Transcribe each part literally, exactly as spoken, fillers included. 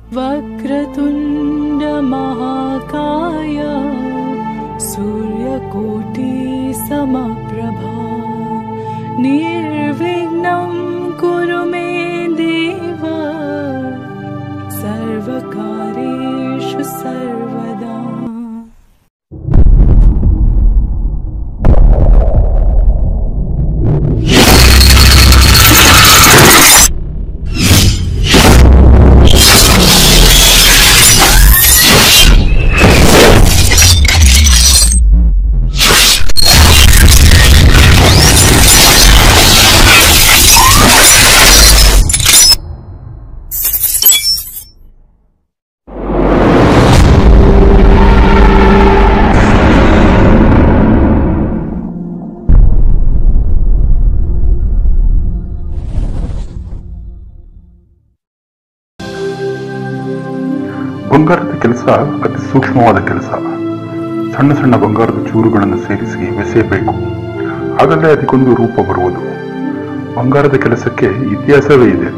वक्रतुंड महाकाय सूर्यकोटि समप्रभा निर्विघ्नं कुरु मे देव सर्वकार्येषु सर्वदा। ಬಂಗಾರದ ಕೆಲಸ ಅತಿ ಸೂಕ್ಷ್ಮವಾದ ಕೆಲಸ. ಸಣ್ಣ ಸಣ್ಣ ಬಂಗಾರದ ಚೂರುಗಳನ್ನು ಸೇರಿಸಿ ಬೆಸೆಯಬೇಕು, ಆಗಲೇ ಅದಕ್ಕೊಂದು ರೂಪ ಬರುವುದು. ಬಂಗಾರದ ಕೆಲಸಕ್ಕೆ ಇತಿಹಾಸವೇ ಇದೆ.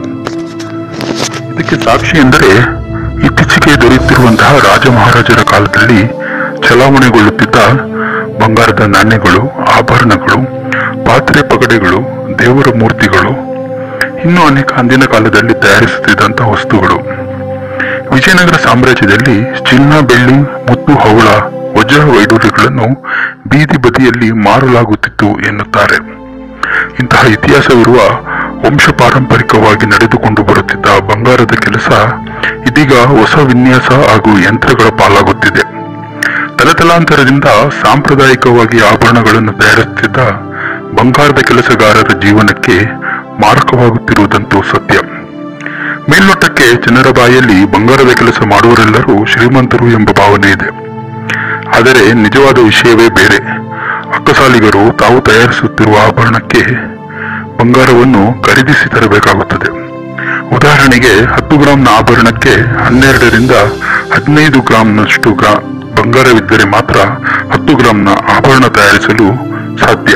ಇದಕ್ಕೆ ಸಾಕ್ಷಿ ಎಂದರೆ ಇತ್ತೀಚೆಗೆ ದೊರೆಯುತ್ತಿರುವಂತಹ ರಾಜ ಮಹಾರಾಜರ ಕಾಲದಲ್ಲಿ ಚಲಾವಣೆಗೊಳ್ಳುತ್ತಿದ್ದ ಬಂಗಾರದ ನಾಣ್ಯಗಳು, ಆಭರಣಗಳು, ಪಾತ್ರೆ ಪಗಡೆಗಳು, ದೇವರ ಮೂರ್ತಿಗಳು, ಇನ್ನೂ ಅನೇಕ ಅಂದಿನ ಕಾಲದಲ್ಲಿ ತಯಾರಿಸುತ್ತಿದ್ದಂತಹ ವಸ್ತುಗಳು. ವಿಜಯನಗರ ಸಾಮ್ರಾಜ್ಯದಲ್ಲಿ ಚಿನ್ನ, ಬೆಳ್ಳಿ, ಮುತ್ತು, ಹವಳ, ವಜ್ರ ವೈಡೂರ್ಯಗಳನ್ನು ಬೀದಿ ಬದಿಯಲ್ಲಿ ಮಾರಲಾಗುತ್ತಿತ್ತು ಎನ್ನುತ್ತಾರೆ. ಇಂತಹ ಇತಿಹಾಸವಿರುವ ವಂಶ ಪಾರಂಪರಿಕವಾಗಿ ನಡೆದುಕೊಂಡು ಬರುತ್ತಿದ್ದ ಬಂಗಾರದ ಕೆಲಸ ಇದೀಗ ಹೊಸ ವಿನ್ಯಾಸ ಹಾಗೂ ಯಂತ್ರಗಳ ಪಾಲಾಗುತ್ತಿದೆ. ತಲತಲಾಂತರದಿಂದ ಸಾಂಪ್ರದಾಯಿಕವಾಗಿ ಆಭರಣಗಳನ್ನು ತಯಾರಿಸುತ್ತಿದ್ದ ಬಂಗಾರದ ಕೆಲಸಗಾರರ ಜೀವನಕ್ಕೆ ಮಾರಕವಾಗುತ್ತಿರುವುದಂತೂ ಸತ್ಯ. ಮೇಲ್ನೋಟಕ್ಕೆ ಜನರ ಬಾಯಲ್ಲಿ ಬಂಗಾರದ ಕೆಲಸ ಮಾಡುವರೆಲ್ಲರೂ ಶ್ರೀಮಂತರು ಎಂಬ ಭಾವನೆ ಇದೆ. ಆದರೆ ನಿಜವಾದ ವಿಷಯವೇ ಬೇರೆ. ಅಕ್ಕಸಾಲಿಗರು ತಾವು ತಯಾರಿಸುತ್ತಿರುವ ಆಭರಣಕ್ಕೆ ಬಂಗಾರವನ್ನು ಖರೀದಿಸಿ ತರಬೇಕಾಗುತ್ತದೆ. ಉದಾಹರಣೆಗೆ ಹತ್ತು ಗ್ರಾಂನ ಆಭರಣಕ್ಕೆ ಹನ್ನೆರಡರಿಂದ ಹದಿನೈದು ಗ್ರಾಂನಷ್ಟು ಗ್ರಾ ಬಂಗಾರವಿದ್ದರೆ ಮಾತ್ರ ಹತ್ತು ಗ್ರಾಂನ ಆಭರಣ ತಯಾರಿಸಲು ಸಾಧ್ಯ.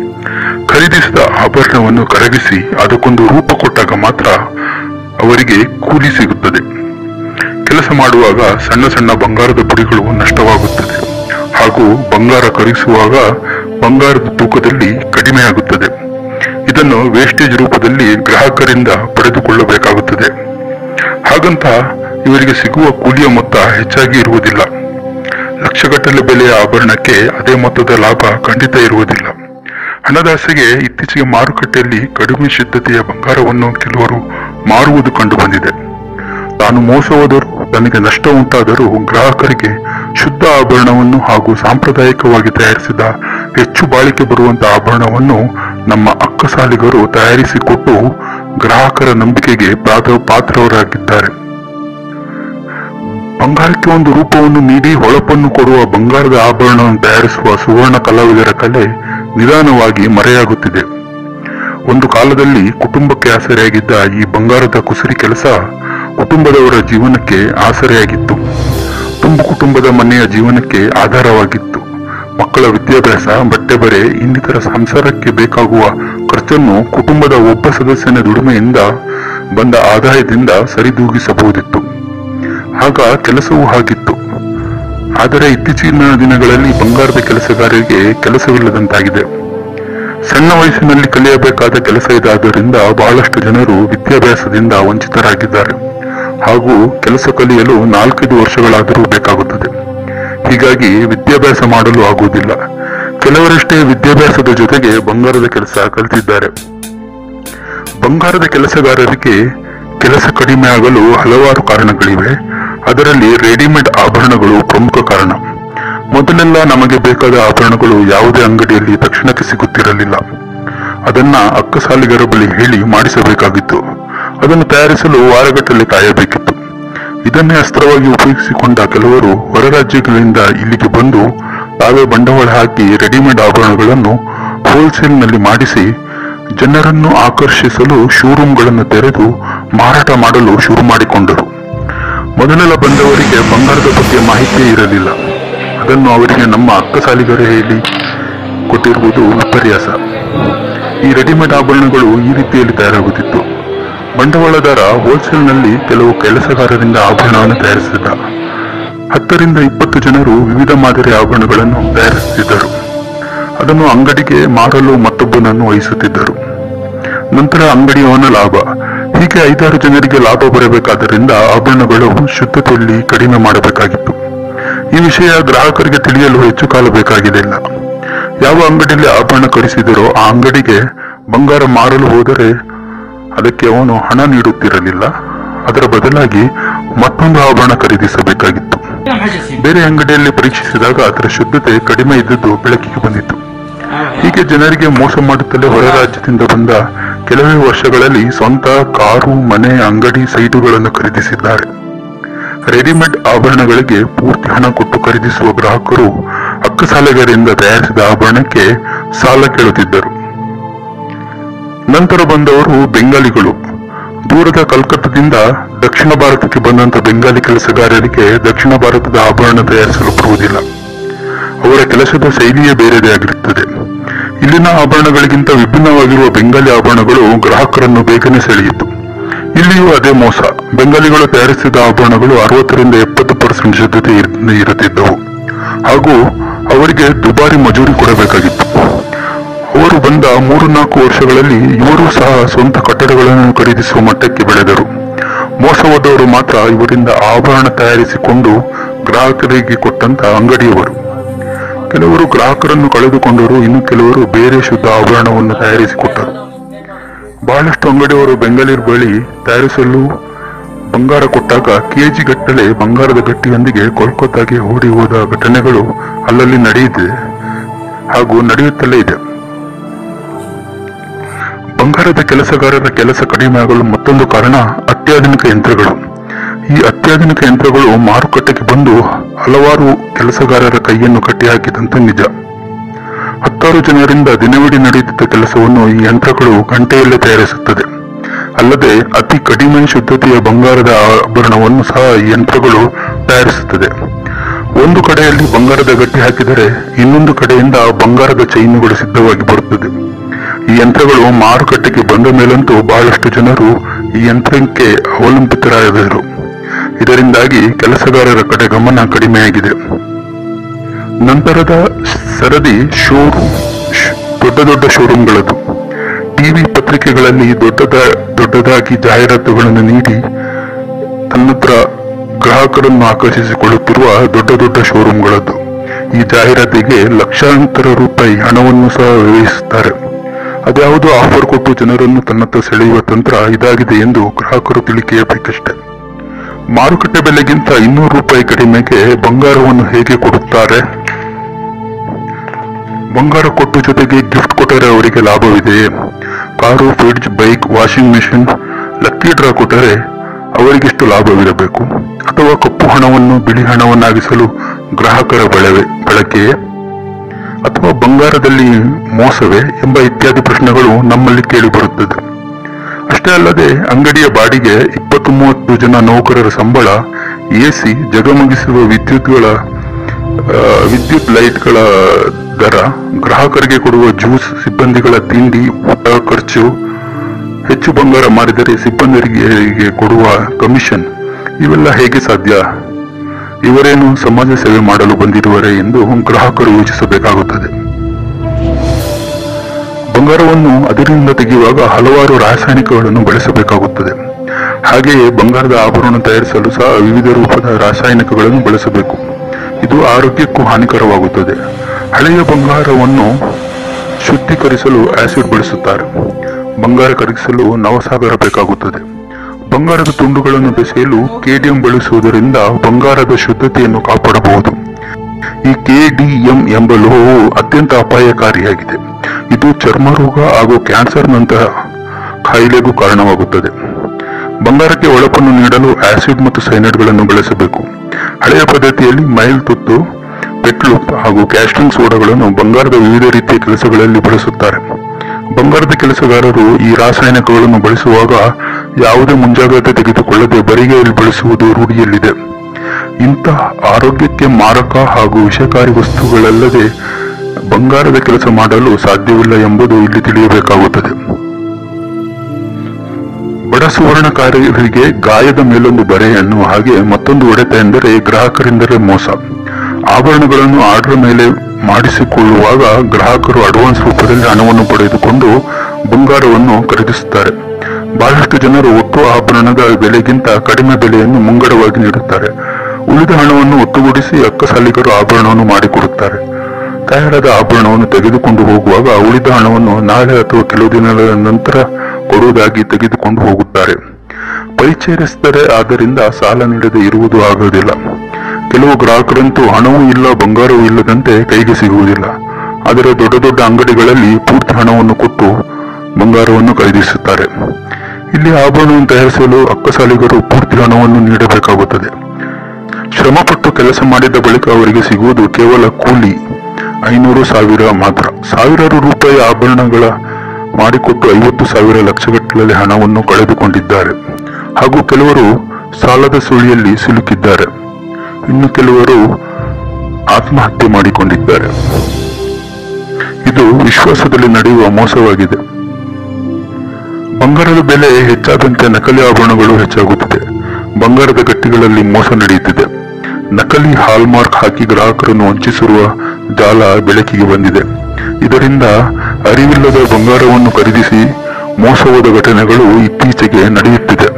ಖರೀದಿಸಿದ ಆಭರಣವನ್ನು ಕರಗಿಸಿ ಅದಕ್ಕೊಂದು ರೂಪ ಕೊಟ್ಟಾಗ ಮಾತ್ರ ಅವರಿಗೆ ಕೂಲಿ ಸಿಗುತ್ತದೆ. ಕೆಲಸ ಮಾಡುವಾಗ ಸಣ್ಣ ಸಣ್ಣ ಬಂಗಾರದ ಪುಡಿಗಳು ನಷ್ಟವಾಗುತ್ತದೆ ಹಾಗೂ ಬಂಗಾರ ಕರಗಿಸುವಾಗ ಬಂಗಾರದ ತೂಕದಲ್ಲಿ ಕಡಿಮೆಯಾಗುತ್ತದೆ. ಇದನ್ನು ವೇಸ್ಟೇಜ್ ರೂಪದಲ್ಲಿ ಗ್ರಾಹಕರಿಂದ ಪಡೆದುಕೊಳ್ಳಬೇಕಾಗುತ್ತದೆ. ಹಾಗಂತ ಇವರಿಗೆ ಸಿಗುವ ಕೂಲಿಯ ಮೊತ್ತ ಹೆಚ್ಚಾಗಿ ಇರುವುದಿಲ್ಲ. ಲಕ್ಷಗಟ್ಟಲೆ ಬೆಲೆಯ ಆಭರಣಕ್ಕೆ ಅದೇ ಮೊತ್ತದ ಲಾಭ ಖಂಡಿತ ಇರುವುದಿಲ್ಲ. ಹಣದಾಸೆಗೆ ಇತ್ತೀಚೆಗೆ ಮಾರುಕಟ್ಟೆಯಲ್ಲಿ ಕಡಿಮೆ ಶುದ್ಧತೆಯ ಬಂಗಾರವನ್ನು ಕೆಲವರು ಮಾರುವುದು ಕಂಡು ಬಂದಿದೆ. ತಾನು ಮೋಸ ಹೋದರೂ ತನಗೆ ನಷ್ಟ ಉಂಟಾದರೂ ಗ್ರಾಹಕರಿಗೆ ಶುದ್ಧ ಆಭರಣವನ್ನು ಹಾಗೂ ಸಾಂಪ್ರದಾಯಿಕವಾಗಿ ತಯಾರಿಸಿದ ಹೆಚ್ಚು ಬಾಳಿಕೆ ಬರುವಂತಹ ಆಭರಣವನ್ನು ನಮ್ಮ ಅಕ್ಕಸಾಲಿಗರು ತಯಾರಿಸಿಕೊಟ್ಟು ಗ್ರಾಹಕರ ನಂಬಿಕೆಗೆ ಪಾತ್ರವರಾಗಿದ್ದಾರೆ. ಬಂಗಾರಕ್ಕೆ ಒಂದು ರೂಪವನ್ನು ನೀಡಿ ಹೊಳಪನ್ನು ಕೊಡುವ ಬಂಗಾರದ ಆಭರಣವನ್ನು ತಯಾರಿಸುವ ಸುವರ್ಣ ಕಲಾವಿದರ ಕಲೆ ನಿಧಾನವಾಗಿ ಮರೆಯಾಗುತ್ತಿದೆ. ಒಂದು ಕಾಲದಲ್ಲಿ ಕುಟುಂಬಕ್ಕೆ ಆಸರೆಯಾಗಿದ್ದ ಈ ಬಂಗಾರದ ಕುಸರಿ ಕೆಲಸ ಕುಟುಂಬದವರ ಜೀವನಕ್ಕೆ ಆಸರೆಯಾಗಿತ್ತು. ತುಂಬು ಕುಟುಂಬದ ಮನೆಯ ಜೀವನಕ್ಕೆ ಆಧಾರವಾಗಿತ್ತು. ಮಕ್ಕಳ ವಿದ್ಯಾಭ್ಯಾಸ, ಬಟ್ಟೆ ಬರೆ ಇನ್ನಿತರ ಸಂಸಾರಕ್ಕೆ ಬೇಕಾಗುವ ಖರ್ಚನ್ನು ಕುಟುಂಬದ ಒಬ್ಬ ಸದಸ್ಯನ ದುಡಿಮೆಯಿಂದ ಬಂದ ಆದಾಯದಿಂದ ಸರಿದೂಗಿಸಬಹುದಿತ್ತು. ಆಗ ಕೆಲಸವೂ ಹಾಗಿತ್ತು. ಆದರೆ ಇತ್ತೀಚಿನ ದಿನಗಳಲ್ಲಿ ಬಂಗಾರದ ಕೆಲಸಗಾರರಿಗೆ ಕೆಲಸವಿಲ್ಲದಂತಾಗಿದೆ. ಸಣ್ಣ ವಯಸ್ಸಿನಲ್ಲಿ ಕಲಿಯಬೇಕಾದ ಕೆಲಸ ಇದಾದ್ದರಿಂದ ಬಹಳಷ್ಟು ಜನರು ವಿದ್ಯಾಭ್ಯಾಸದಿಂದ ವಂಚಿತರಾಗಿದ್ದಾರೆ ಹಾಗೂ ಕೆಲಸ ಕಲಿಯಲು ನಾಲ್ಕೈದು ವರ್ಷಗಳಾದರೂ ಬೇಕಾಗುತ್ತದೆ. ಹೀಗಾಗಿ ವಿದ್ಯಾಭ್ಯಾಸ ಮಾಡಲು ಆಗುವುದಿಲ್ಲ. ಕೆಲವರಷ್ಟೇ ವಿದ್ಯಾಭ್ಯಾಸದ ಜೊತೆಗೆ ಬಂಗಾರದ ಕೆಲಸ ಕಲಿತಿದ್ದಾರೆ. ಬಂಗಾರದ ಕೆಲಸಗಾರರಿಗೆ ಕೆಲಸ ಕಡಿಮೆ ಆಗಲು ಹಲವಾರು ಕಾರಣಗಳಿವೆ. ಅದರಲ್ಲಿ ರೆಡಿಮೇಡ್ ಆಭರಣಗಳು ಪ್ರಮುಖ ಕಾರಣ. ಮೊದಲೆಲ್ಲ ನಮಗೆ ಬೇಕಾದ ಆಭರಣಗಳು ಯಾವುದೇ ಅಂಗಡಿಯಲ್ಲಿ ತಕ್ಷಣಕ್ಕೆ ಸಿಗುತ್ತಿರಲಿಲ್ಲ. ಅದನ್ನ ಅಕ್ಕಸಾಲಿಗರ ಬಳಿ ಹೇಳಿ ಮಾಡಿಸಬೇಕಾಗಿತ್ತು. ಅದನ್ನು ತಯಾರಿಸಲು ವಾರಗಟ್ಟಲೆ ಕಾಯಬೇಕಿತ್ತು. ಇದನ್ನೇ ಅಸ್ತ್ರವಾಗಿ ಉಪಯೋಗಿಸಿಕೊಂಡ ಕೆಲವರು ಹೊರ ರಾಜ್ಯಗಳಿಂದ ಇಲ್ಲಿಗೆ ಬಂದು ತಾವೇ ಬಂಡವಾಳ ಹಾಕಿ ರೆಡಿಮೇಡ್ ಆಭರಣಗಳನ್ನು ಹೋಲ್ಸೇಲ್ನಲ್ಲಿ ಮಾಡಿಸಿ ಜನರನ್ನು ಆಕರ್ಷಿಸಲು ಶೋರೂಮ್ಗಳನ್ನು ತೆರೆದು ಮಾರಾಟ ಮಾಡಲು ಶುರು ಮಾಡಿಕೊಂಡರು. ಮೊದಲೆಲ್ಲ ಬಂದವರಿಗೆ ಬಂಗಾರದ ಬಗ್ಗೆ ಮಾಹಿತಿಯೇ ಇರಲಿಲ್ಲ. ಅದನ್ನು ಅವರಿಗೆ ನಮ್ಮ ಅಕ್ಕಸಾಲಿಗರೇ ಹೇಳಿ ಕೊಟ್ಟಿರುವುದು ವಿಪರ್ಯಾಸ. ಈ ರೆಡಿಮೇಡ್ ಆಭರಣಗಳು ಈ ರೀತಿಯಲ್ಲಿ ತಯಾರಾಗುತ್ತಿತ್ತು. ಬಂಡವಾಳದಾರ ಹೋಲ್ಸೇಲ್ನಲ್ಲಿ ಕೆಲವು ಕೆಲಸಗಾರರಿಂದ ಆಭರಣವನ್ನು ತಯಾರಿಸಿದ್ದ. ಹತ್ತರಿಂದ ಇಪ್ಪತ್ತು ಜನರು ವಿವಿಧ ಮಾದರಿಯ ಆಭರಣಗಳನ್ನು ತಯಾರಿಸುತ್ತಿದ್ದರು. ಅದನ್ನು ಅಂಗಡಿಗೆ ಮಾರಲು ಮತ್ತೊಬ್ಬನನ್ನು ವಹಿಸುತ್ತಿದ್ದರು. ನಂತರ ಅಂಗಡಿಯವನ ಲಾಭ. ಹೀಗೆ ಐದಾರು ಜನರಿಗೆ ಲಾಭ ಬರಬೇಕಾದ್ದರಿಂದ ಆಭರಣಗಳು ಶುದ್ಧತೆಯಲ್ಲಿ ಕಡಿಮೆ ಮಾಡಬೇಕಾಗಿತ್ತು. ಈ ವಿಷಯ ಗ್ರಾಹಕರಿಗೆ ತಿಳಿಯಲು ಹೆಚ್ಚು ಕಾಲ ಬೇಕಾಗಿದ್ದಿಲ್ಲ. ಯಾವ ಅಂಗಡಿಯಲ್ಲಿ ಆಭರಣ ಖರೀದಿಸಿದರೋ ಆ ಅಂಗಡಿಗೆ ಬಂಗಾರ ಮಾರಲು ಹೋದರೆ ಅದಕ್ಕೆ ಅವನು ಹಣ ನೀಡುತ್ತಿರಲಿಲ್ಲ. ಅದರ ಬದಲಾಗಿ ಮತ್ತೊಂದು ಆಭರಣ ಖರೀದಿಸಬೇಕಾಗಿತ್ತು. ಬೇರೆ ಅಂಗಡಿಯಲ್ಲಿ ಪರೀಕ್ಷಿಸಿದಾಗ ಅದರ ಶುದ್ಧತೆ ಕಡಿಮೆ ಇದ್ದದ್ದು ಬೆಳಕಿಗೆ ಬಂದಿತ್ತು. ಹೀಗೆ ಜನರಿಗೆ ಮೋಸ ಮಾಡುತ್ತಲೇ ಹೊರ ರಾಜ್ಯದಿಂದ ಬಂದ ಕೆಲವೇ ವರ್ಷಗಳಲ್ಲಿ ಸ್ವಂತ ಕಾರು, ಮನೆ, ಅಂಗಡಿ, ಸೈಟುಗಳನ್ನು ಖರೀದಿಸಿದ್ದಾರೆ. ರೆಡಿಮೇಡ್ ಆಭರಣಗಳಿಗೆ ಪೂರ್ತಿ ಹಣ ಕೊಟ್ಟು ಖರೀದಿಸುವ ಗ್ರಾಹಕರು ಅಕ್ಕಸಾಲಿಗರಿಂದ ತಯಾರಿಸಿದ ಆಭರಣಕ್ಕೆ ಸಾಲ ಕೇಳುತ್ತಿದ್ದರು. ನಂತರ ಬಂದವರು ಬೆಂಗಾಲಿಗಳು. ದೂರದ ಕಲ್ಕತ್ತಾದಿಂದ ದಕ್ಷಿಣ ಭಾರತಕ್ಕೆ ಬಂದಂತ ಬೆಂಗಾಲಿ ಕೆಲಸಗಾರರಿಗೆ ದಕ್ಷಿಣ ಭಾರತದ ಆಭರಣ ತಯಾರಿಸಲು ಬರುವುದಿಲ್ಲ. ಅವರ ಕೆಲಸದ ಶೈಲಿಯೇ ಬೇರೆದೇ ಆಗಿರುತ್ತದೆ. ಇಲ್ಲಿನ ಆಭರಣಗಳಿಗಿಂತ ವಿಭಿನ್ನವಾಗಿರುವ ಬೆಂಗಾಲಿ ಆಭರಣಗಳು ಗ್ರಾಹಕರನ್ನು ಬೇಗನೆ ಸೆಳೆಯಿತು. ಇಲ್ಲಿಯೂ ಅದೇ ಮೋಸ. ಬೆಂಗಾಲಿಗಳು ತಯಾರಿಸಿದ ಆಭರಣಗಳು ಅರವತ್ತರಿಂದ ಎಪ್ಪತ್ತು ಪರ್ಸೆಂಟ್ ಶುದ್ಧತೆ ಇರುತ್ತಿದ್ದವು ಹಾಗೂ ಅವರಿಗೆ ದುಬಾರಿ ಮಜೂರಿ ಕೊಡಬೇಕಾಗಿತ್ತು. ಅವರು ಬಂದ ಮೂರು ನಾಲ್ಕು ವರ್ಷಗಳಲ್ಲಿ ಇವರು ಸಹ ಸ್ವಂತ ಕಟ್ಟಡಗಳನ್ನು ಖರೀದಿಸುವ ಮಟ್ಟಕ್ಕೆ ಬೆಳೆದರು. ಮೋಸವಾದವರು ಮಾತ್ರ ಇವರಿಂದ ಆಭರಣ ತಯಾರಿಸಿಕೊಂಡು ಗ್ರಾಹಕರಿಗೆ ಕೊಟ್ಟಂತ ಅಂಗಡಿಯವರು. ಕೆಲವರು ಗ್ರಾಹಕರನ್ನು ಕಳೆದುಕೊಂಡರು, ಇನ್ನು ಕೆಲವರು ಬೇರೆ ಶುದ್ಧ ಆಭರಣವನ್ನು ತಯಾರಿಸಿಕೊಟ್ಟರು. ಬಹಳಷ್ಟು ಅಂಗಡಿಯವರು ಬೆಂಗಾಲಿಯರ ಬಳಿ ತಯಾರಿಸಲು ಬಂಗಾರ ಕೊಟ್ಟಾಗ ಕೆಜಿ ಗಟ್ಟಲೆ ಬಂಗಾರದ ಗಟ್ಟಿಯೊಂದಿಗೆ ಕೋಲ್ಕತ್ತಾಗೆ ಓಡಿ ಹೋದ ಘಟನೆಗಳು ಅಲ್ಲಲ್ಲಿ ನಡೆಯುತ್ತಿದೆ ಹಾಗೂ ನಡೆಯುತ್ತಲೇ ಇದೆ. ಬಂಗಾರದ ಕೆಲಸಗಾರರ ಕೆಲಸ ಕಡಿಮೆ ಆಗಲು ಮತ್ತೊಂದು ಕಾರಣ ಅತ್ಯಾಧುನಿಕ ಯಂತ್ರಗಳು. ಈ ಅತ್ಯಾಧುನಿಕ ಯಂತ್ರಗಳು ಮಾರುಕಟ್ಟೆಗೆ ಬಂದು ಹಲವಾರು ಕೆಲಸಗಾರರ ಕೈಯನ್ನು ಕಟ್ಟಿಹಾಕಿದಂತೆ ನಿಜ. ಹತ್ತಾರು ಜನರಿಂದ ದಿನವಿಡೀ ನಡೆಯುತ್ತಿದ್ದ ಕೆಲಸವನ್ನು ಈ ಯಂತ್ರಗಳು ಗಂಟೆಯಲ್ಲೇ ತಯಾರಿಸುತ್ತದೆ. ಅಲ್ಲದೆ ಅತಿ ಕಡಿಮೆ ಶುದ್ಧತೆಯ ಬಂಗಾರದ ಆಭರಣವನ್ನು ಸಹ ಈ ಯಂತ್ರಗಳು ತಯಾರಿಸುತ್ತದೆ. ಒಂದು ಕಡೆಯಲ್ಲಿ ಬಂಗಾರದ ಗಟ್ಟಿ ಹಾಕಿದರೆ ಇನ್ನೊಂದು ಕಡೆಯಿಂದ ಬಂಗಾರದ ಚೈನುಗಳು ಸಿದ್ಧವಾಗಿ ಬರುತ್ತದೆ. ಈ ಯಂತ್ರಗಳು ಮಾರುಕಟ್ಟೆಗೆ ಬಂದ ಮೇಲಂತೂ ಬಹಳಷ್ಟು ಜನರು ಈ ಯಂತ್ರಕ್ಕೆ ಅವಲಂಬಿತರಾದರು. ಇದರಿಂದಾಗಿ ಕೆಲಸಗಾರರ ಕಡೆ ಗಮನ ಕಡಿಮೆಯಾಗಿದೆ. ನಂತರದ ಸರದಿ ಶೋರೂಮ್, ದೊಡ್ಡ ದೊಡ್ಡ ಶೋರೂಮ್ಗಳದ್ದು. ಟಿವಿ ಪತ್ರಿಕೆಗಳಲ್ಲಿ ದೊಡ್ಡದ ದೊಡ್ಡದಾಗಿ ಜಾಹೀರಾತುಗಳನ್ನು ನೀಡಿ ತನ್ನತ್ರ ಗ್ರಾಹಕರನ್ನು ಆಕರ್ಷಿಸಿಕೊಳ್ಳುತ್ತಿರುವ ದೊಡ್ಡ ದೊಡ್ಡ ಶೋರೂಮ್ಗಳದ್ದು. ಈ ಜಾಹೀರಾತಿಗೆ ಲಕ್ಷಾಂತರ ರೂಪಾಯಿ ಹಣವನ್ನು ಸಹ ವ್ಯಯಿಸುತ್ತಾರೆ. ಅದ್ಯಾವುದೋ ಆಫರ್ ಕೊಟ್ಟು ಜನರನ್ನು ತನ್ನತ್ತ ಸೆಳೆಯುವ ತಂತ್ರ ಇದಾಗಿದೆ ಎಂದು ಗ್ರಾಹಕರು ತಿಳಿಕೆಯಬೇಕಷ್ಟೆ. ಮಾರುಕಟ್ಟೆ ಬೆಲೆಗಿಂತ ಇನ್ನೂರು ರೂಪಾಯಿ ಕಡಿಮೆಗೆ ಬಂಗಾರವನ್ನು ಹೇಗೆ ಕೊಡುತ್ತಾರೆ? ಬಂಗಾರ ಕೊಟ್ಟು ಜೊತೆಗೆ ಗಿಫ್ಟ್ ಕೊಟ್ಟರೆ ಅವರಿಗೆ ಲಾಭವಿದೆಯೇ? Car, fridge, bike, washing machine lucky draw ಕೊಟ್ಟರೆ ಅವರಿಗೆಷ್ಟು ಲಾಭವಿರಬೇಕು? ಅಥವಾ ಕಪ್ಪು ಹಣವನ್ನು ಬಿಳಿ ಹಣವನ್ನಾಗಿಸಲು ಗ್ರಾಹಕರ ಬೆಳವೆ ಬಳಕೆಯೇ? ಅಥವಾ ಬಂಗಾರದಲ್ಲಿ ಮೋಸವೇ ಎಂಬ ಇತ್ಯಾದಿ ಪ್ರಶ್ನೆಗಳು ನಮ್ಮಲ್ಲಿ ಕೇಳಿಬರುತ್ತದೆ. ಅಷ್ಟೇ ಅಲ್ಲದೆ ಅಂಗಡಿಯ ಬಾಡಿಗೆ, ಇಪ್ಪತ್ತು ಮೂವತ್ತು ಜನ ನೌಕರರ ಸಂಬಳ, ಎಸಿ, ಜಗಮಗಿಸುವ ವಿದ್ಯುತ್ಗಳ ವಿದ್ಯುತ್ ಲೈಟ್ಗಳ ದರ, ಗ್ರಾಹಕರಿಗೆ ಕೊಡುವ ಜ್ಯೂಸ್, ಸಿಬ್ಬಂದಿಗಳ ತಿಂಡಿ, ಊಟ ಖರ್ಚು, ಹೆಚ್ಚು ಬಂಗಾರ ಮಾರಿದರೆ ಸಿಬ್ಬಂದಿಗೆ ಕೊಡುವ ಕಮಿಷನ್, ಇವೆಲ್ಲ ಹೇಗೆ ಸಾಧ್ಯ? ಇವರೇನು ಸಮಾಜ ಸೇವೆ ಮಾಡಲು ಬಂದಿರುವರೇ ಎಂದು ಗ್ರಾಹಕರು ಯೋಚಿಸಬೇಕಾಗುತ್ತದೆ. ಬಂಗಾರವನ್ನು ಅದರಿಂದ ತೆಗೆಯುವಾಗ ಹಲವಾರು ರಾಸಾಯನಿಕಗಳನ್ನು ಬಳಸಬೇಕಾಗುತ್ತದೆ. ಹಾಗೆಯೇ ಬಂಗಾರದ ಆಭರಣ ತಯಾರಿಸಲು ಸಹ ವಿವಿಧ ರೂಪದ ರಾಸಾಯನಿಕಗಳನ್ನು ಬಳಸಬೇಕು. ಇದು ಆರೋಗ್ಯಕ್ಕೂ ಹಾನಿಕರವಾಗುತ್ತದೆ. ಹಳೆಯ ಬಂಗಾರವನ್ನು ಶುದ್ಧೀಕರಿಸಲು ಆಸಿಡ್ ಬಳಸುತ್ತಾರೆ. ಬಂಗಾರ ಕರಗಿಸಲು ನವಸಾಗರ ಬೇಕಾಗುತ್ತದೆ. ಬಂಗಾರದ ತುಂಡುಗಳನ್ನು ಬೆಸೆಯಲು ಕೆಡಿಎಂ ಬಳಸುವುದರಿಂದ ಬಂಗಾರದ ಶುದ್ಧತೆಯನ್ನು ಕಾಪಾಡಬಹುದು. ಈ ಕೆಡಿಎಂ ಎಂಬ ಲೋಹವು ಅತ್ಯಂತ ಅಪಾಯಕಾರಿಯಾಗಿದೆ. ಇದು ಚರ್ಮ ರೋಗ ಹಾಗೂ ಕ್ಯಾನ್ಸರ್ನಂತಹ ಕಾಯಿಲೆಗೂ ಕಾರಣವಾಗುತ್ತದೆ. ಬಂಗಾರಕ್ಕೆ ಹೊಳಪನ್ನು ನೀಡಲು ಆಸಿಡ್ ಮತ್ತು ಸೈನೈಡ್ಗಳನ್ನು ಬಳಸಬೇಕು. ಹಳೆಯ ಪದ್ಧತಿಯಲ್ಲಿ ಮೈಲ್ ತುತ್ತು, ಪೆಟ್ಲುಪ್ ಹಾಗೂ ಕ್ಯಾಸ್ಟಿಂಗ್ ಸೋಡಾಗಳನ್ನು ಬಂಗಾರದ ವಿವಿಧ ರೀತಿಯ ಕೆಲಸಗಳಲ್ಲಿ ಬಳಸುತ್ತಾರೆ. ಬಂಗಾರದ ಕೆಲಸಗಾರರು ಈ ರಾಸಾಯನಿಕಗಳನ್ನು ಬಳಸುವಾಗ ಯಾವುದೇ ಮುಂಜಾಗ್ರತೆ ತೆಗೆದುಕೊಳ್ಳದೆ ಬರಿಗೆಯಲ್ಲಿ ಬಳಸುವುದು ರೂಢಿಯಲ್ಲಿದೆ. ಇಂತಹ ಆರೋಗ್ಯಕ್ಕೆ ಮಾರಕ ಹಾಗೂ ವಿಷಕಾರಿ ವಸ್ತುಗಳಲ್ಲದೆ ಬಂಗಾರದ ಕೆಲಸ ಮಾಡಲು ಸಾಧ್ಯವಿಲ್ಲ ಎಂಬುದು ಇಲ್ಲಿ ತಿಳಿಯಬೇಕಾಗುತ್ತದೆ. ಬಡ ಸುವರ್ಣಕಾರರಿಗೆ ಗಾಯದ ಮೇಲೊಂದು ಬರೆ ಎನ್ನುವ ಹಾಗೆ ಮತ್ತೊಂದು ಹೊಡೆತ ಎಂದರೆ ಗ್ರಾಹಕರಿಂದಲೇ ಮೋಸ. ಆಭರಣಗಳನ್ನು ಆರ್ಡರ್ ಮೇಲೆ ಮಾಡಿಸಿಕೊಳ್ಳುವಾಗ ಗ್ರಾಹಕರು ಅಡ್ವಾನ್ಸ್ ರೂಪದಲ್ಲಿ ಹಣವನ್ನು ಪಡೆದುಕೊಂಡು ಬಂಗಾರವನ್ನು ಖರೀದಿಸುತ್ತಾರೆ. ಬಹಳಷ್ಟು ಜನರು ಒಟ್ಟು ಆಭರಣದ ಬೆಲೆಗಿಂತ ಕಡಿಮೆ ಬೆಲೆಯನ್ನು ಮುಂಗಡವಾಗಿ ನೀಡುತ್ತಾರೆ. ಉಳಿದ ಹಣವನ್ನು ಒಟ್ಟುಗೂಡಿಸಿ ಅಕ್ಕಸಾಲಿಗರು ಆಭರಣವನ್ನು ಮಾಡಿಕೊಡುತ್ತಾರೆ. ತಯಾರಾದ ಆಭರಣವನ್ನು ತೆಗೆದುಕೊಂಡು ಹೋಗುವಾಗ ಉಳಿದ ಹಣವನ್ನು ನಾಳೆ ಅಥವಾ ಕೆಲವು ದಿನಗಳ ನಂತರ ಕೊಡುವುದಾಗಿ ತೆಗೆದುಕೊಂಡು ಹೋಗುತ್ತಾರೆ. ಪರಿಚಯಿಸಿದರೆ ಆದ್ದರಿಂದ ಸಾಲ ನೀಡದೆ ಇರುವುದು ಆಗುವುದಿಲ್ಲ. ಕೆಲವು ಗ್ರಾಹಕರಂತೂ ಹಣವೂ ಇಲ್ಲ, ಬಂಗಾರವೂ ಇಲ್ಲದಂತೆ ಕೈಗೆ ಸಿಗುವುದಿಲ್ಲ. ಆದರೆ ದೊಡ್ಡ ದೊಡ್ಡ ಅಂಗಡಿಗಳಲ್ಲಿ ಪೂರ್ತಿ ಹಣವನ್ನು ಕೊಟ್ಟು ಬಂಗಾರವನ್ನು ಖರೀದಿಸುತ್ತಾರೆ. ಇಲ್ಲಿ ಆಭರಣವನ್ನು ತಯಾರಿಸಲು ಅಕ್ಕಸಾಲಿಗರು ಪೂರ್ತಿ ಹಣವನ್ನು ನೀಡಬೇಕಾಗುತ್ತದೆ. ಶ್ರಮಪಟ್ಟು ಕೆಲಸ ಮಾಡಿದ ಬಳಿಕ ಅವರಿಗೆ ಸಿಗುವುದು ಕೇವಲ ಕೂಲಿ ಐನೂರು ಸಾವಿರ ಮಾತ್ರ. ಸಾವಿರಾರು ರೂಪಾಯಿ ಆಭರಣಗಳ ಮಾಡಿಕೊಟ್ಟು ಐವತ್ತು ಸಾವಿರ ಲಕ್ಷಗಟ್ಟಲೆ ಹಣವನ್ನು ಕಳೆದುಕೊಂಡಿದ್ದಾರೆ. ಹಾಗೂ ಕೆಲವರು ಸಾಲದ ಸುಳಿಯಲ್ಲಿ ಸಿಲುಕಿದ್ದಾರೆ. ಇನ್ನು ಕೆಲವರು ಆತ್ಮಹತ್ಯೆ ಮಾಡಿಕೊಂಡಿದ್ದಾರೆ. ಇದು ವಿಶ್ವಾಸದಲ್ಲಿ ನಡೆಯುವ ಮೋಸವಾಗಿದೆ. ಬಂಗಾರದ ಬೆಲೆ ಹೆಚ್ಚಾದಂತೆ ನಕಲಿ ಆಭರಣಗಳು ಹೆಚ್ಚಾಗುತ್ತಿದೆ. ಬಂಗಾರದ ಗಟ್ಟಿಗಳಲ್ಲಿ ಮೋಸ ನಡೆಯುತ್ತಿದೆ. ನಕಲಿ ಹಾಲ್ಮಾರ್ಕ್ ಹಾಕಿ ಗ್ರಾಹಕರನ್ನು ವಂಚಿಸಿರುವ ಜಾಲ ಬೆಳಕಿಗೆ ಬಂದಿದೆ. ಇದರಿಂದ ಅರಿವಿಲ್ಲದ ಬಂಗಾರವನ್ನು ಖರೀದಿಸಿ ಮೋಸ ಹೋದ ಘಟನೆಗಳು ಇತ್ತೀಚೆಗೆ ನಡೆಯುತ್ತಿದೆ.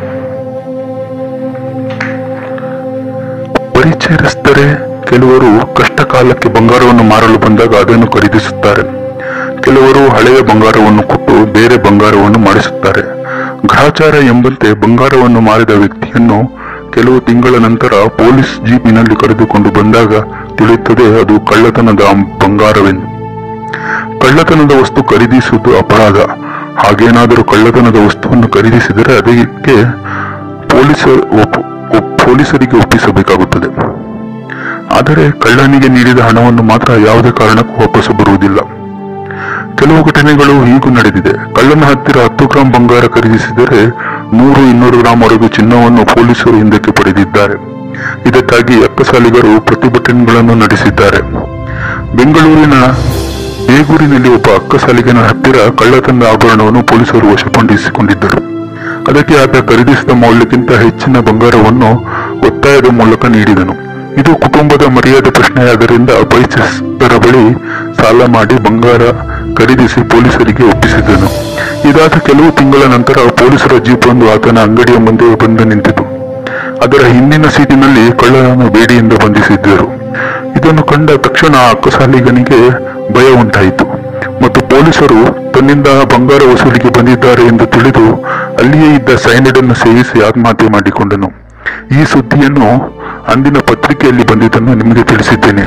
ಪರಿಚಯಸ್ಥರೇ ಕೆಲವರು ಕಷ್ಟ ಕಾಲಕ್ಕೆ ಬಂಗಾರವನ್ನು ಮಾರಲು ಬಂದಾಗ ಅದನ್ನು ಖರೀದಿಸುತ್ತಾರೆ. ಕೆಲವರು ಹಳೆಯ ಬಂಗಾರವನ್ನು ಕೊಟ್ಟು ಬೇರೆ ಬಂಗಾರವನ್ನು ಮಾಡಿಸುತ್ತಾರೆ. ಗ್ರಹಚಾರ ಎಂಬಂತೆ ಬಂಗಾರವನ್ನು ಮಾರಿದ ವ್ಯಕ್ತಿಯನ್ನು ಕೆಲವು ತಿಂಗಳ ನಂತರ ಪೊಲೀಸ್ ಜೀಪಿನಲ್ಲಿ ಕರೆದುಕೊಂಡು ಬಂದಾಗ ತಿಳಿಯುತ್ತದೆ ಅದು ಕಳ್ಳತನದ ಬಂಗಾರವೆಂದು. ಕಳ್ಳತನದ ವಸ್ತು ಖರೀದಿಸುವುದು ಅಪರಾಧ. ಹಾಗೇನಾದರೂ ಕಳ್ಳತನದ ವಸ್ತುವನ್ನು ಖರೀದಿಸಿದರೆ ಅದಕ್ಕೆ ಪೊಲೀಸ ಪೊಲೀಸರಿಗೆ ಒಪ್ಪಿಸಬೇಕಾಗುತ್ತದೆ. ಆದರೆ ಕಳ್ಳನಿಗೆ ನೀಡಿದ ಹಣವನ್ನು ಮಾತ್ರ ಯಾವುದೇ ಕಾರಣಕ್ಕೂ ವಾಪಸ್ಸು ಬರುವುದಿಲ್ಲ. ಕೆಲವು ಘಟನೆಗಳು ಹೀಗೂ ನಡೆದಿದೆ. ಕಳ್ಳನ ಹತ್ತಿರ ಹತ್ತು ಗ್ರಾಂ ಬಂಗಾರ ಖರೀದಿಸಿದರೆ ನೂರು ಇನ್ನೂರು ಗ್ರಾಂ ವರೆಗೂ ಚಿನ್ನವನ್ನು ಪೊಲೀಸರು ಹಿಂದಕ್ಕೆ ಪಡೆದಿದ್ದಾರೆ. ಇದಕ್ಕಾಗಿ ಅಕ್ಕಸಾಲಿಗರು ಪ್ರತಿಭಟನೆಗಳನ್ನು ನಡೆಸಿದ್ದಾರೆ. ಬೆಂಗಳೂರಿನ ಬೇಗೂರಿನಲ್ಲಿ ಒಬ್ಬ ಅಕ್ಕಸಾಲಿಗನ ಹತ್ತಿರ ಕಳ್ಳತನದ ಆಭರಣವನ್ನು ಪೊಲೀಸರು ವಶಪಡಿಸಿಕೊಂಡಿದ್ದರು. ಅದಕ್ಕೆ ಆತ ಖರೀದಿಸಿದ ಮೌಲ್ಯಕ್ಕಿಂತ ಹೆಚ್ಚಿನ ಬಂಗಾರವನ್ನು ಒತ್ತಾಯದ ಮೂಲಕ ನೀಡಿದನು. ಇದು ಕುಟುಂಬದ ಮರ್ಯಾದೆ ಪ್ರಶ್ನೆಯಾದ್ದರಿಂದ ಪರಿಚಯಸ್ಥರ ಬಳಿ ಸಾಲ ಮಾಡಿ ಬಂಗಾರ ಖರೀದಿಸಿ ಪೊಲೀಸರಿಗೆ ಒಪ್ಪಿಸಿದನು. ಇದಾದ ಕೆಲವು ತಿಂಗಳ ನಂತರ ಪೊಲೀಸರ ಜೀಪ್ ಒಂದು ಆತನ ಅಂಗಡಿಯ ಮುಂದೆ ಬಂದು ನಿಂತಿತು. ಅದರ ಹಿಂದಿನ ಸೀಟಿನಲ್ಲಿ ಕಳ್ಳನನ್ನು ಬೇಡಿಯಿಂದ ಬಂಧಿಸಿದ್ದರು. ಇದನ್ನು ಕಂಡ ತಕ್ಷಣ ಅಕ್ಕಸಾಲಿಗನಿಗೆ ಭಯ ಉಂಟಾಯಿತು ಮತ್ತು ಪೊಲೀಸರು ತನ್ನಿಂದ ಬಂಗಾರ ವಸೂಲಿಗೆ ಬಂದಿದ್ದಾರೆ ಎಂದು ತಿಳಿದು ಅಲ್ಲಿಯೇ ಇದ್ದ ಸೈನೈಡ್ ಅನ್ನು ಸೇವಿಸಿ ಆತ್ಮಹತ್ಯೆ ಮಾಡಿಕೊಂಡನು. ಈ ಸುದ್ದಿಯನ್ನು ಅಂದಿನ ಪತ್ರಿಕೆಯಲ್ಲಿ ಬಂದಿದ್ದನ್ನು ನಿಮಗೆ ತಿಳಿಸಿದ್ದೇನೆ.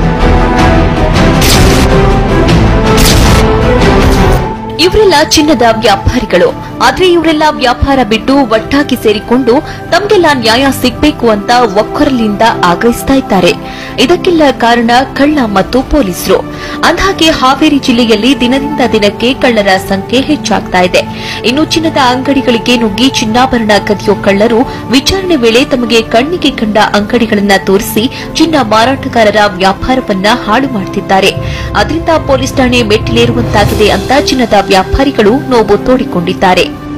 ಇವರೆಲ್ಲ ಚಿನ್ನದ ವ್ಯಾಪಾರಿಗಳು. ಆದ್ರೆ ಇವರೆಲ್ಲ ವ್ಯಾಪಾರ ಬಿಟ್ಟು ಒಟ್ಟಾಗಿ ಸೇರಿಕೊಂಡು ತಮ್ಗೆಲ್ಲ ನ್ಯಾಯ ಸಿಗ್ಬೇಕು ಅಂತ ಒಕ್ಕೊರಲಿಂದ ಆಗ್ರಹಿಸ್ತಾ ಇದ್ದಾರೆ. ಇದಕ್ಕೆಲ್ಲ ಕಾರಣ ಕಳ್ಳ ಮತ್ತು ಪೊಲೀಸರು. ಅಂದಹಾಗೆ ಹಾವೇರಿ ಜಿಲ್ಲೆಯಲ್ಲಿ ದಿನದಿಂದ ದಿನಕ್ಕೆ ಕಳ್ಳರ ಸಂಖ್ಯೆ ಹೆಚ್ಚಾಗ್ತಾ ಇದೆ. ಇನ್ನು ಚಿನ್ನದ ಅಂಗಡಿಗಳಿಗೆ ನುಗ್ಗಿ ಚಿನ್ನಾಭರಣ ಕದಿಯೋ ಕಳ್ಳರು ವಿಚಾರಣೆ ವೇಳೆ ತಮಗೆ ಕಣ್ಣಿಗೆ ಕಂಡ ಅಂಗಡಿಗಳನ್ನ ತೋರಿಸಿ ಚಿನ್ನ ಮಾರಾಟಗಾರರ ವ್ಯಾಪಾರವನ್ನ ಹಾಳು ಮಾಡುತ್ತಿದ್ದಾರೆ. ಅದರಿಂದ ಪೊಲೀಸ್ ಠಾಣೆ ಮೆಟ್ಟಿಲೇರುವಂತಾಗಿದೆ ಅಂತ ಚಿನ್ನದ ವ್ಯಾಪಾರಿಗಳು ನೋವು ತೋಡಿಕೊಂಡಿದ್ದಾರೆ.